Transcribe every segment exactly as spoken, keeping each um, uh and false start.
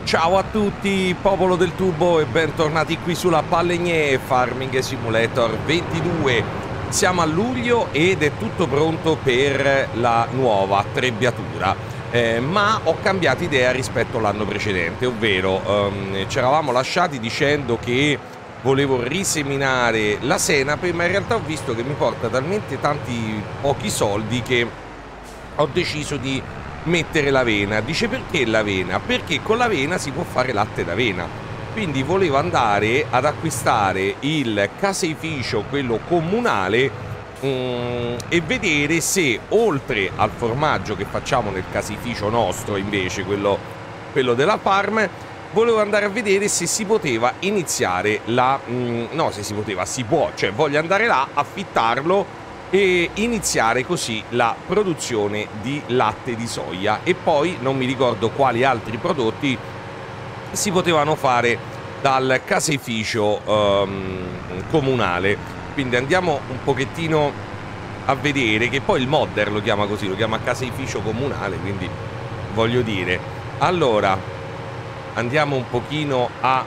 Ciao a tutti, popolo del tubo, e bentornati qui sulla Pallegné Farming Simulator ventidue. Siamo a luglio ed è tutto pronto per la nuova trebbiatura, eh, ma ho cambiato idea rispetto all'anno precedente, ovvero um, ci eravamo lasciati dicendo che volevo riseminare la senape, ma in realtà ho visto che mi porta talmente tanti pochi soldi che ho deciso di mettere l'avena. Dice: perché l'avena? Perché con l'avena si può fare latte d'avena. Quindi volevo andare ad acquistare il caseificio, quello comunale, mm, e vedere se oltre al formaggio che facciamo nel caseificio nostro, invece quello, quello della farm, volevo andare a vedere se si poteva iniziare la... Mm, no, se si poteva, si può, cioè voglio andare là, affittarlo e iniziare così la produzione di latte di soia, e poi non mi ricordo quali altri prodotti si potevano fare dal caseificio um, comunale. Quindi andiamo un pochettino a vedere, che poi il modder lo chiama così, lo chiama caseificio comunale, quindi voglio dire. Allora andiamo un pochino a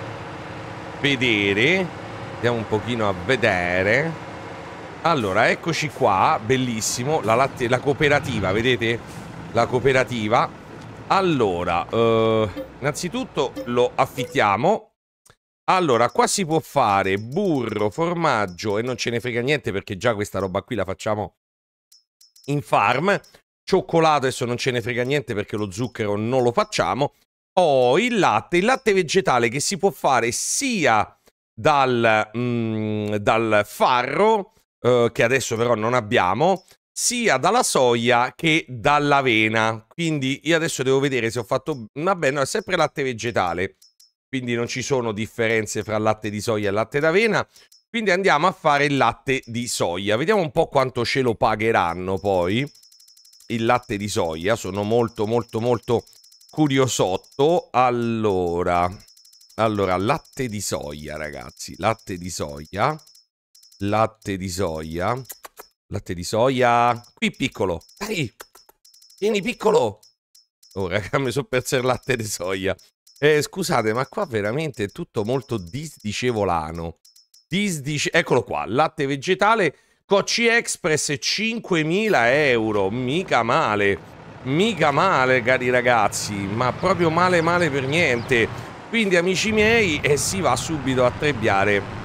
vedere andiamo un pochino a vedere Allora, eccoci qua, bellissimo, la latte, la cooperativa, vedete? La cooperativa. Allora, eh, innanzitutto lo affittiamo. Allora, qua si può fare burro, formaggio, e non ce ne frega niente perché già questa roba qui la facciamo in farm. Cioccolato, adesso non ce ne frega niente perché lo zucchero non lo facciamo. Oh, il latte, il latte vegetale che si può fare sia dal, mm, dal farro, Uh, che adesso però non abbiamo, sia dalla soia che dall'avena. Quindi io adesso devo vedere se ho fatto... Vabbè, no, è sempre latte vegetale, quindi non ci sono differenze fra latte di soia e latte d'avena. Quindi andiamo a fare il latte di soia. Vediamo un po' quanto ce lo pagheranno poi il latte di soia. Sono molto molto molto curiosotto. Allora, allora latte di soia, ragazzi, latte di soia. Latte di soia. Latte di soia. Qui piccolo. Dai. Vieni piccolo. Oh raga, mi sono perso il latte di soia. Eh, scusate, ma qua veramente è tutto molto disdicevolano. Disdice... Eccolo qua. Latte vegetale Cocci Express, cinquemila euro. Mica male. Mica male, cari ragazzi. Ma proprio male male per niente. Quindi, amici miei, e eh, si va subito a trebbiare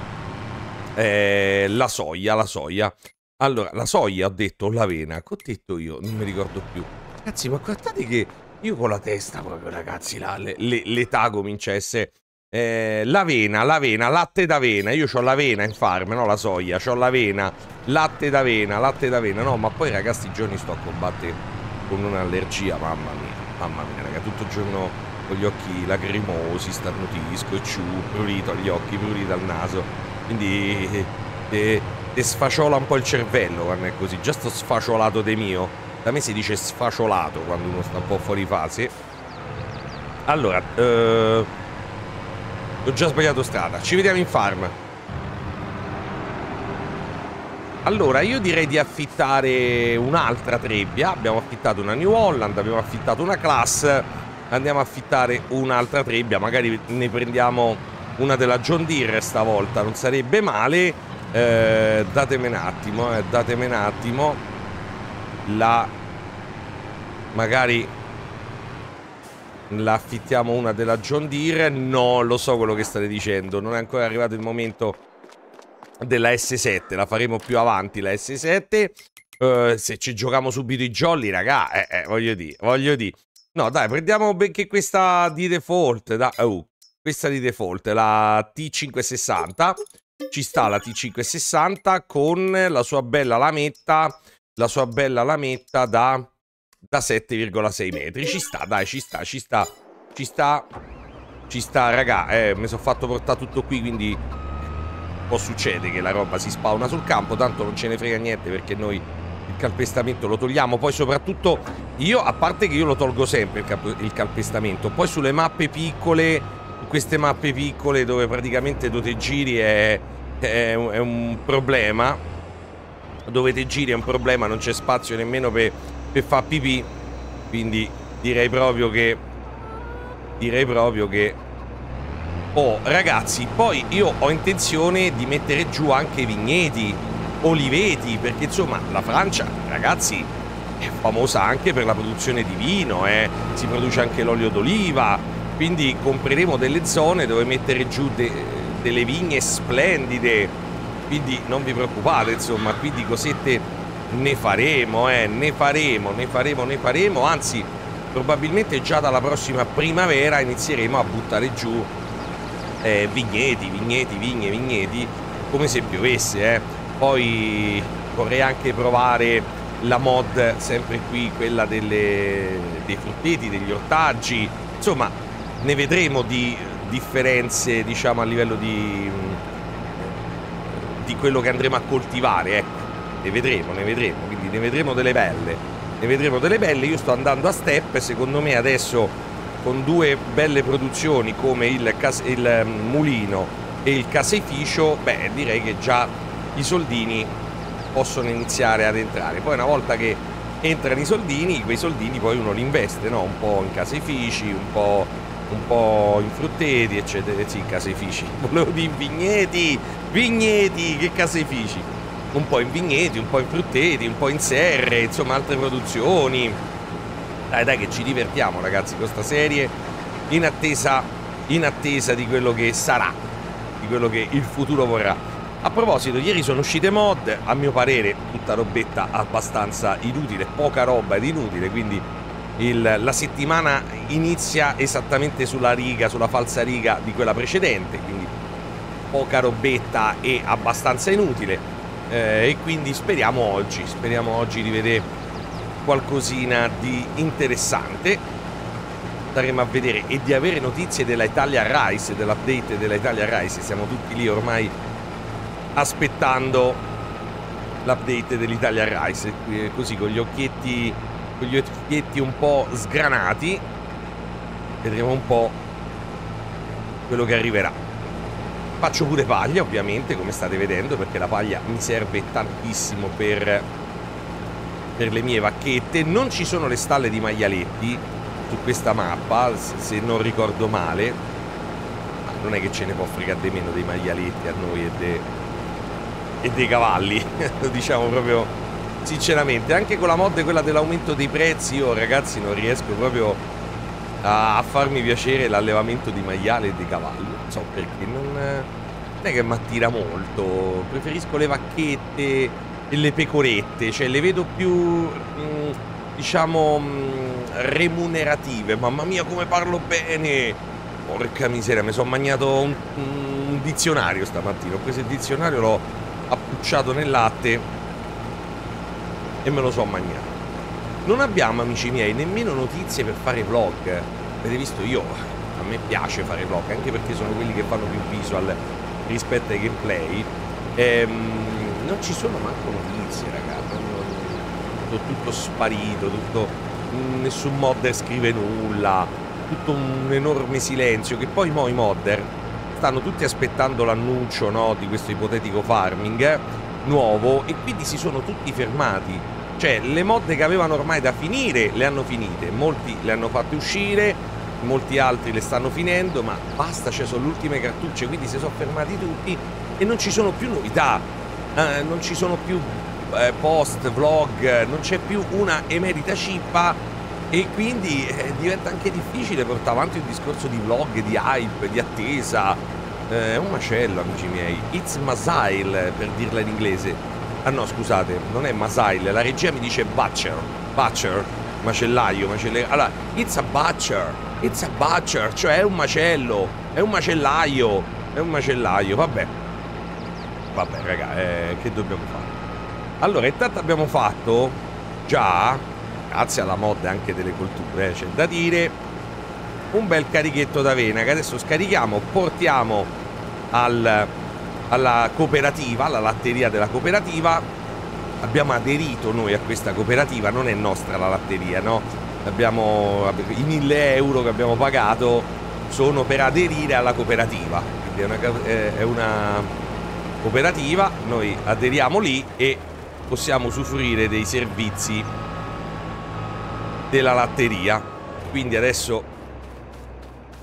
Eh, la soia, la soia. Allora, la soia, ho detto, l'avena. Che ho detto io? Non mi ricordo più. Ragazzi, ma guardate che io con la testa proprio, ragazzi, l'età comincia a essere... Eh, l'avena, l'avena, latte d'avena. Io ho l'avena in farm, no la soia. C'ho l'avena, latte d'avena, latte d'avena. No, ma poi, ragazzi, i giorni sto a combattere con un'allergia, mamma mia. Mamma mia, raga, tutto il giorno con gli occhi lacrimosi, starnutisco e ciù, prurito agli occhi, prurito al naso. Quindi te, te sfaciola un po' il cervello quando è così. Già sto sfacciolato de mio. Da me si dice sfacciolato quando uno sta un po' fuori fase. Allora, eh, ho già sbagliato strada. Ci vediamo in farm. Allora, io direi di affittare un'altra trebbia. Abbiamo affittato una New Holland, abbiamo affittato una Class. Andiamo a affittare un'altra trebbia. Magari ne prendiamo una della John Deere stavolta, non sarebbe male. Eh, datemi un attimo, eh, datemi un attimo. La... Magari la affittiamo una della John Deere. No, lo so quello che state dicendo. Non è ancora arrivato il momento della S sette. La faremo più avanti, la S sette. Eh, se ci giochiamo subito i jolly, raga, eh, eh, voglio dire, voglio dire. No, dai, prendiamo benché questa di default. Da... Oh. Questa di default, la T cinquecentosessanta. Ci sta la T cinquecentosessanta con la sua bella lametta. La sua bella lametta da, da sette virgola sei metri. Ci sta, dai, ci sta, ci sta. Ci sta. Ci sta, raga. Eh, mi sono fatto portare tutto qui, quindi può succedere che la roba si spawna sul campo. Tanto non ce ne frega niente perché noi il calpestamento lo togliamo. Poi soprattutto io, a parte che io lo tolgo sempre il, il calpestamento. Poi sulle mappe piccole... Queste mappe piccole dove praticamente dove te giri è, è, è un problema. Dove te giri è un problema, non c'è spazio nemmeno per, per far pipì. Quindi direi proprio che direi proprio che... Oh, ragazzi, poi io ho intenzione di mettere giù anche vigneti, oliveti, perché insomma la Francia, ragazzi, è famosa anche per la produzione di vino, eh? Si produce anche l'olio d'oliva, quindi compreremo delle zone dove mettere giù de delle vigne splendide, quindi non vi preoccupate, insomma, qui di cosette ne faremo, eh? Ne faremo, ne faremo, ne faremo, anzi, probabilmente già dalla prossima primavera inizieremo a buttare giù eh, vigneti, vigneti, vigne, vigneti, come se piovesse, eh? Poi vorrei anche provare la mod, sempre qui, quella delle, dei frutteti, degli ortaggi, insomma ne vedremo di differenze, diciamo, a livello di, di quello che andremo a coltivare, ecco, ne vedremo, ne vedremo, quindi ne vedremo delle belle, ne vedremo delle belle. Io sto andando a step, secondo me adesso con due belle produzioni come il, cas il mulino e il caseificio, beh, direi che già i soldini possono iniziare ad entrare. Poi una volta che entrano i soldini, quei soldini poi uno li investe, no? Un po' in caseifici, un po', un po' in frutteti, eccetera. Sì, caseifici, volevo dire vigneti, vigneti, che caseifici. Un po' in vigneti, un po' in frutteti, un po' in serre, insomma altre produzioni. Dai, dai, che ci divertiamo, ragazzi, con questa serie, in attesa, in attesa di quello che sarà, di quello che il futuro vorrà. A proposito, ieri sono uscite mod, a mio parere tutta robetta abbastanza inutile, poca roba ed inutile, quindi il, la settimana inizia esattamente sulla riga, sulla falsa riga di quella precedente, quindi poca robetta e abbastanza inutile, eh, e quindi speriamo oggi, speriamo oggi di vedere qualcosina di interessante. Staremo a vedere e di avere notizie della Italia Rise, dell'update della Italia Rise, siamo tutti lì ormai aspettando l'update dell'Italia Rise, così con gli occhietti con gli occhietti un po' sgranati vedremo un po' quello che arriverà. Faccio pure paglia, ovviamente, come state vedendo, perché la paglia mi serve tantissimo per per le mie vacchette. Non ci sono le stalle di maialetti su questa mappa, se non ricordo male, ma non è che ce ne può fregare di meno dei maialetti a noi e dei e dei cavalli, lo diciamo proprio sinceramente. Anche con la mod, quella dell'aumento dei prezzi, io ragazzi non riesco proprio a, a farmi piacere l'allevamento di maiale e di cavalli, non so perché, non, non è che mi attira molto. Preferisco le vacchette e le pecorette, cioè le vedo più mh, diciamo mh, remunerative. Mamma mia come parlo bene, porca miseria, mi sono mangiato un, un dizionario stamattina, ho preso il dizionario, l'ho appucciato nel latte e me lo so mangiato. Non abbiamo, amici miei, nemmeno notizie per fare vlog. Avete visto, io a me piace fare vlog, anche perché sono quelli che fanno più visual rispetto ai gameplay. Ehm, non ci sono manco notizie, ragazzi, tutto, tutto sparito, tutto, nessun modder scrive nulla, tutto un enorme silenzio, che poi mo i modder stanno tutti aspettando l'annuncio, no, di questo ipotetico farming eh, nuovo, e quindi si sono tutti fermati. Cioè le mod che avevano ormai da finire le hanno finite, molti le hanno fatte uscire, molti altri le stanno finendo, ma basta, cioè sono le ultime cartucce, quindi si sono fermati tutti e non ci sono più novità, eh, non ci sono più eh, post, vlog, non c'è più una emerita cippa, e quindi eh, diventa anche difficile portare avanti un discorso di vlog, di hype, di attesa. Eh, è un macello, amici miei. It's Masail, per dirla in inglese. Ah no, scusate, non è Masail, la regia mi dice butcher, butcher, macellaio, macellaio. Allora, it's a butcher, it's a butcher, cioè è un macello, è un macellaio, è un macellaio, vabbè. Vabbè, raga, eh, che dobbiamo fare? Allora, intanto abbiamo fatto già, grazie alla mod anche delle colture, eh, c'è da dire, un bel carichetto d'avena che adesso scarichiamo, portiamo al, alla cooperativa, alla latteria della cooperativa. Abbiamo aderito noi a questa cooperativa, non è nostra la latteria, no? Abbiamo i mille euro che abbiamo pagato sono per aderire alla cooperativa, quindi è una, è una cooperativa, noi aderiamo lì e possiamo usufruire dei servizi della latteria. Quindi adesso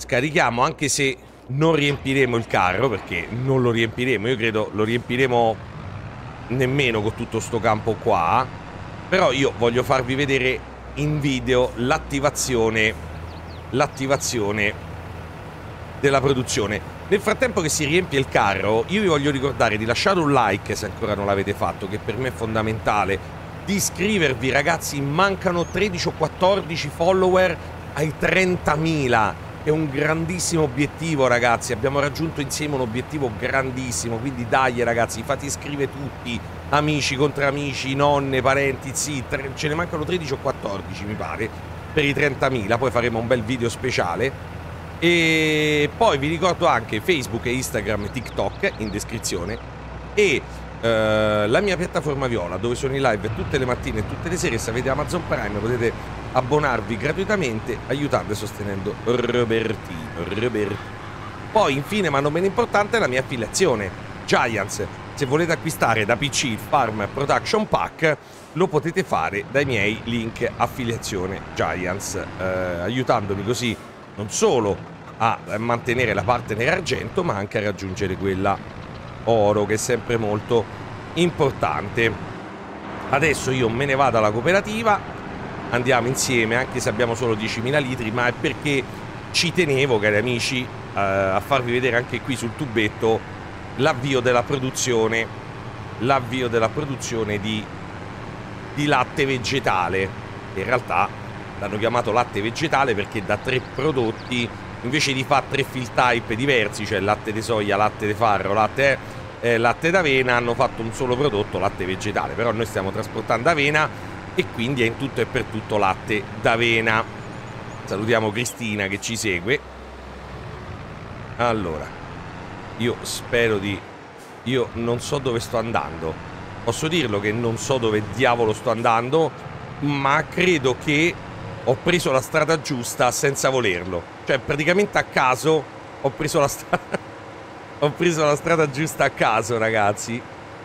scarichiamo, anche se non riempiremo il carro, perché non lo riempiremo, io credo lo riempiremo nemmeno con tutto sto campo qua, però io voglio farvi vedere in video l'attivazione l'attivazione della produzione. Nel frattempo che si riempie il carro, io vi voglio ricordare di lasciare un like se ancora non l'avete fatto, che per me è fondamentale, di iscrivervi, ragazzi, mancano tredici o quattordici follower ai trentamila. È un grandissimo obiettivo, ragazzi, abbiamo raggiunto insieme un obiettivo grandissimo, quindi dai ragazzi, fate iscrivere tutti, amici, contro amici, nonne, parenti, sì, ce ne mancano tredici o quattordici mi pare, per i trentamila, poi faremo un bel video speciale. E poi vi ricordo anche Facebook e Instagram e TikTok in descrizione, e eh, la mia piattaforma Viola, dove sono in live tutte le mattine e tutte le sere. Se avete Amazon Prime potete abbonarvi gratuitamente aiutando e sostenendo Robertino, Robertino. Poi infine, ma non meno importante, la mia affiliazione Giants. Se volete acquistare da P C il Farm Production Pack, lo potete fare dai miei link affiliazione Giants, eh, aiutandomi così non solo a mantenere la partner argento, ma anche a raggiungere quella oro, che è sempre molto importante. Adesso io me ne vado alla cooperativa, andiamo insieme, anche se abbiamo solo diecimila litri, ma è perché ci tenevo, cari amici, eh, a farvi vedere anche qui sul tubetto l'avvio della produzione l'avvio della produzione di, di latte vegetale. In realtà l'hanno chiamato latte vegetale perché da tre prodotti, invece di fare tre fill type diversi, cioè latte di soia, latte di farro, latte, eh, latte d'avena, hanno fatto un solo prodotto, latte vegetale. Però noi stiamo trasportando avena e quindi è in tutto e per tutto latte d'avena. Salutiamo Cristina che ci segue. Allora, io spero di... io non so dove sto andando. Posso dirlo che non so dove diavolo sto andando, ma credo che ho preso la strada giusta senza volerlo. Cioè, praticamente a caso ho preso la strada... ho preso la strada giusta a caso, ragazzi.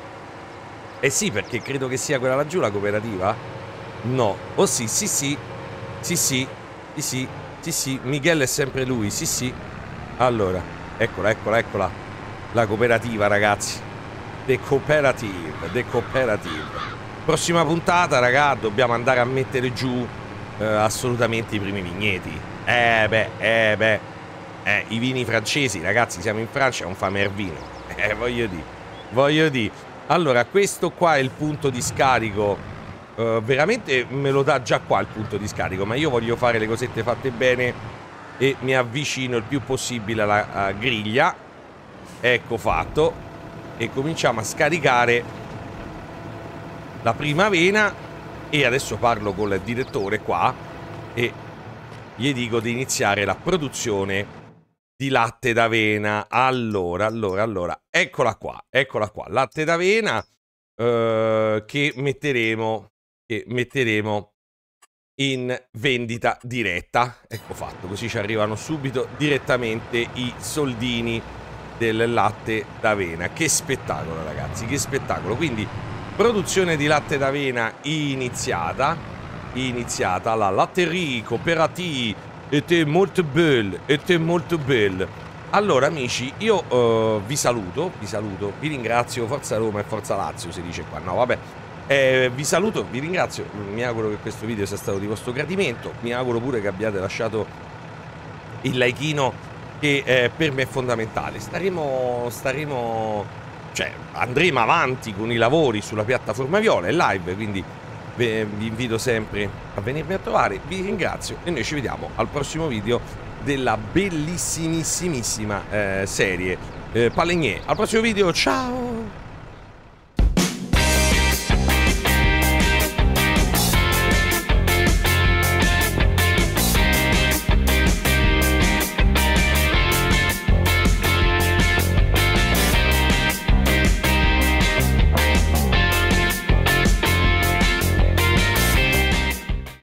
Eh sì, perché credo che sia quella laggiù la cooperativa. No. Oh sì, sì, sì. Sì, sì. Sì, sì. Sì, sì. Michele è sempre lui. Sì, sì. Allora, eccola, eccola, eccola. La cooperativa, ragazzi. The Cooperative. The Cooperative. Prossima puntata, raga, dobbiamo andare a mettere giù eh, assolutamente i primi vigneti. Eh beh, eh beh. Eh, i vini francesi, ragazzi, siamo in Francia, non fa mer vino. Eh, voglio dire. Voglio dire. Allora, questo qua è il punto di scarico. Uh, veramente me lo dà già qua il punto di scarico, ma io voglio fare le cosette fatte bene e mi avvicino il più possibile alla, alla griglia. Ecco fatto. E cominciamo a scaricare la prima avena. E adesso parlo con il direttore qua e gli dico di iniziare la produzione di latte d'avena. Allora, allora, allora, eccola qua, eccola qua, latte d'avena uh, che metteremo che metteremo in vendita diretta. Ecco fatto, così ci arrivano subito direttamente i soldini del latte d'avena. Che spettacolo, ragazzi, che spettacolo. Quindi produzione di latte d'avena iniziata iniziata la latterie cooperative était molto belle était molto belle. Allora, amici, io uh, vi saluto vi saluto vi ringrazio. Forza Roma e Forza Lazio si dice qua, no vabbè. Eh, vi saluto, vi ringrazio, mi auguro che questo video sia stato di vostro gradimento, mi auguro pure che abbiate lasciato il likeino, che eh, per me è fondamentale. Staremo, staremo, cioè andremo avanti con i lavori sulla piattaforma Viola, è live, quindi vi, vi invito sempre a venirmi a trovare. Vi ringrazio e noi ci vediamo al prossimo video della bellissimissimissima eh, serie eh, Palegnè. Al prossimo video, ciao!